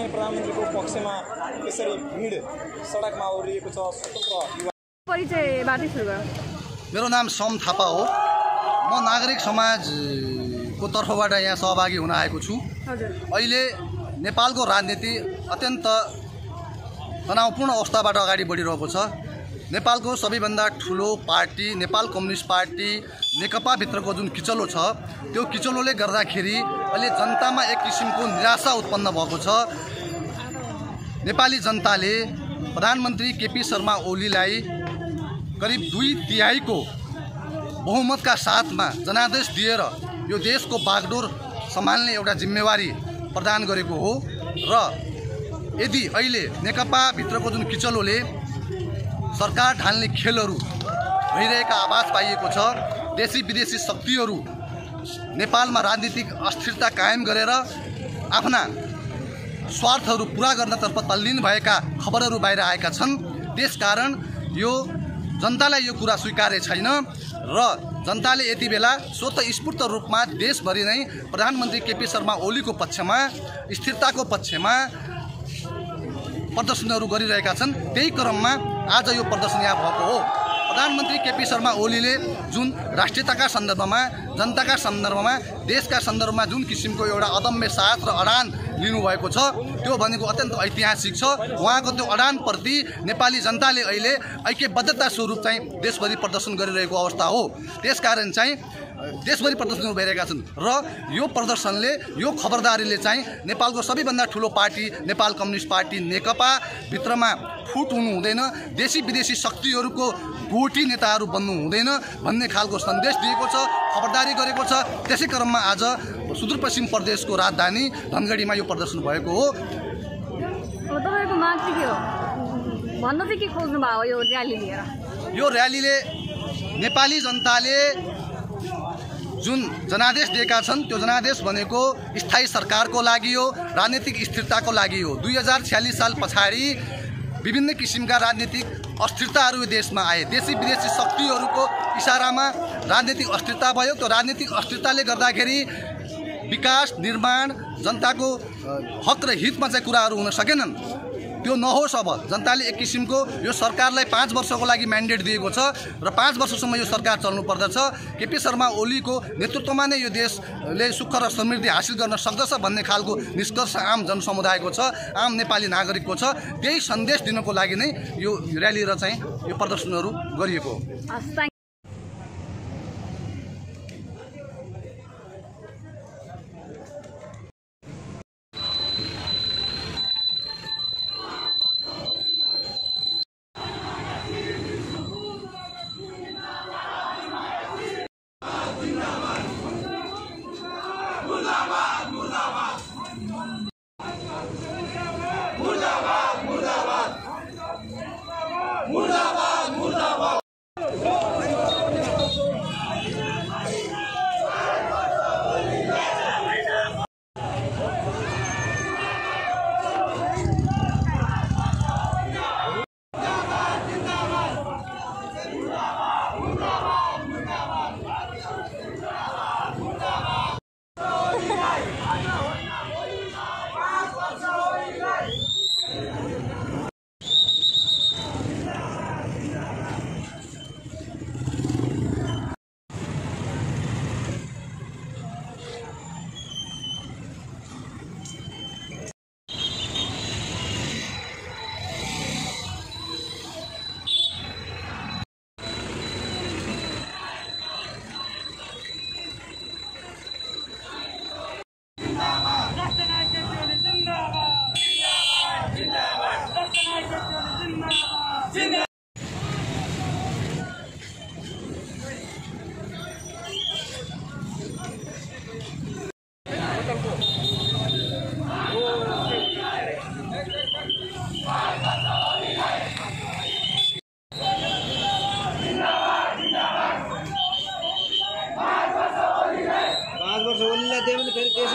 चाहिँ प्रधानमन्त्रीको पक्षमा यसरी भिड सडकमा ओर्लिएको छ। स्वतन्त्र परिचयबाटै सुरु गरौँ। मेरो नाम सोम थापा हो। म नागरिक समाजको तर्फबाट यहाँ सहभागी हुन आएको छु। अहिले नेपालको राजनीति अत्यन्त तनावपूर्ण अवस्थाबाट अगाडि बढिरहेको छ। नेपालको सबैभन्दा ठुलो पार्टी नेपाल कम्युनिस्ट पार्टी नेकपाभित्रको जुन किचलो छ, त्यो किचलोले गर्दाखेरि अहिले जनतामा एक किसिमको निराशा उत्पन्न भएको छ। नेपाली जनताले प्रधानमन्त्री केपी शर्मा ओलीलाई करिब 2/3 को बहुमतका साथमा जनादेश दिएर यो देशको बागडोर सम्हाल्ने एउटा जिम्मेवारी प्रदान गरेको हो। र यदि अहिले नेकपा भित्रको जुन किचलोले सरकार ढाल्ने खेलहरू भइरहेका आभास पाइएको छ, देशी विदेशी शक्तिहरू नेपालमा राजनीतिक अस्थिरता कायम गरेर आफ्ना स्वार्थहरू पूरा गर्नतर्फ तल्लीन भएका खबरहरू बाहिर आएका छन्। त्यसकारण यो जनतालाई यो कुरा स्वीकार्य छैन र जनताले यति बेला स्वतःस्फूर्त रूपमा देशभरि नै प्रधानमन्त्री केपी शर्मा ओलीको पक्षमा, स्थिरताको पक्षमा प्रदर्शनहरू गरिरहेका छन्। त्यही क्रममा आज यो प्रदर्शन यहाँ भएको हो। प्रधानमन्त्री केपी शर्मा ओलीले जुन राष्ट्रियताका सन्दर्भमा, जनताका सन्दर्भमा, देशका सन्दर्भमा जुन किसिमको एउटा अदम्य साहस र अडान लिनुभएको छ, त्यो भनेको अत्यन्त ऐतिहासिक छ। उहाँको त्यो अडानप्रति नेपाली जनताले अहिले ऐक्यबद्धता स्वरूप चाहिँ देशभरि प्रदर्शन गरिरहेको अवस्था हो। त्यसकारण चाहिँ देशभरि प्रदर्शनहरू भइरहेका छन् र यो प्रदर्शनले, यो खबरदारीले चाहिँ नेपालको सबैभन्दा ठुलो party Nepal communist party Nekapa भित्रमा फुट हुनु हुँदैन, देशी विदेशी शक्तिहरूको गोटी नेताहरू बन्नु हुँदैन भन्ने खालको सन्देश दिएको छ, खबरदारी गरेको छ। त्यसै क्रममा आज सुदूरपश्चिम प्रदेशको राजधानी धनगढीमा यो प्रदर्शन भएको हो। तपाईको माग चाहिँ के हो? भन्न चाहिँ के खोज्नु भयो यो र्याली लिएर? यो र्यालीले नेपाली जनताले जुन जनादेश दिएका छन्, त्यो जनादेश भनेको स्थायी सरकारको लागि हो, राजनीतिक स्थिरताको लागि हो। 2046 साल पछाडि विभिन्न किसिमका राजनीतिक अस्थिरताहरू देशमा आए, देशी विदेशी शक्तिहरूको इसारामा राजनीतिक अस्थिरता भयो। त्यो राजनीतिक अस्थिरताले गर्दाखेरि विकास, निर्माण, जनताको हक र हितमा चाहिँ कुराहरू हुन सकेनन्। त्यो नहोस्। अब जनताले एक किसिमको यो सरकारलाई 5 वर्षको लागि म्यान्डेट दिएको छ र 5 वर्षसम्म यो सरकार चल्नु पर्दछ। केपी शर्मा ओलीको नेतृत्वमा नै यो देशले सुख र समृद्धि हासिल गर्न सक्दछ भन्ने खालको निष्कर्ष आम जनसमुदायको छ, आम नेपाली नागरिकको छ। त्यही सन्देश दिनको लागि नै यो र्याली र चाहिँ यो प्रदर्शनहरू गरिएको हो।